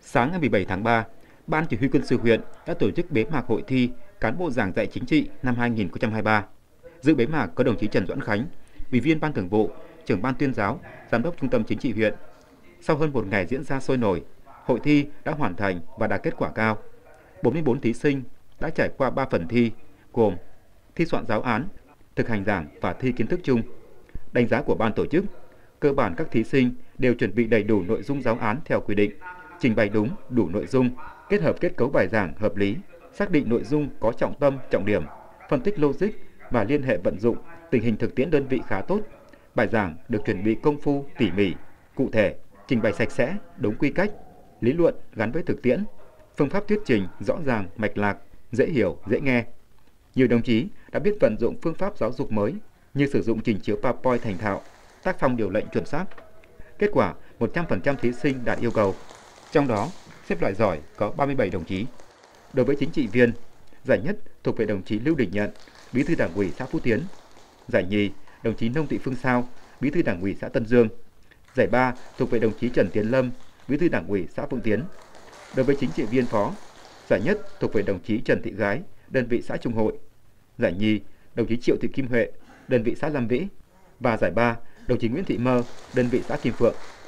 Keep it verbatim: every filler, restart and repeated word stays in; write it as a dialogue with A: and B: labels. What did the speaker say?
A: Sáng ngày mười bảy tháng ba, Ban Chỉ huy quân sự huyện đã tổ chức bế mạc hội thi cán bộ giảng dạy chính trị năm hai nghìn không trăm hai mươi ba. Dự bế mạc có đồng chí Trần Doãn Khánh, Ủy viên Ban Thường vụ, Trưởng ban Tuyên giáo, Giám đốc Trung tâm Chính trị huyện. Sau hơn một ngày diễn ra sôi nổi, hội thi đã hoàn thành và đạt kết quả cao. bốn mươi tư thí sinh đã trải qua ba phần thi, gồm thi soạn giáo án, thực hành giảng và thi kiến thức chung. Đánh giá của ban tổ chức, cơ bản các thí sinh đều chuẩn bị đầy đủ nội dung giáo án theo quy định, trình bày đúng, đủ nội dung, kết hợp kết cấu bài giảng hợp lý, xác định nội dung có trọng tâm, trọng điểm, phân tích logic và liên hệ vận dụng tình hình thực tiễn đơn vị khá tốt. Bài giảng được chuẩn bị công phu, tỉ mỉ, cụ thể, trình bày sạch sẽ, đúng quy cách, lý luận gắn với thực tiễn, phương pháp thuyết trình rõ ràng, mạch lạc, dễ hiểu, dễ nghe. Nhiều đồng chí đã biết vận dụng phương pháp giáo dục mới như sử dụng trình chiếu PowerPoint thành thạo, tác phong điều lệnh chuẩn xác. Kết quả, một trăm phần trăm thí sinh đạt yêu cầu. Trong đó, xếp loại giỏi có ba mươi bảy đồng chí. Đối với chính trị viên, giải nhất thuộc về đồng chí Lưu Đình Nhận, Bí thư Đảng ủy xã Phú Tiến. Giải nhì, đồng chí Nông Thị Phương Sao, Bí thư Đảng ủy xã Tân Dương. Giải ba thuộc về đồng chí Trần Tiến Lâm, Bí thư Đảng ủy xã Phụng Tiến. Đối với chính trị viên phó, giải nhất thuộc về đồng chí Trần Thị Gái, đơn vị xã Trung Hội. Giải nhì, đồng chí Triệu Thị Kim Huệ, đơn vị xã Lam Vĩ. Và giải ba, đồng chí Nguyễn Thị Mơ, đơn vị xã Kim Phượng.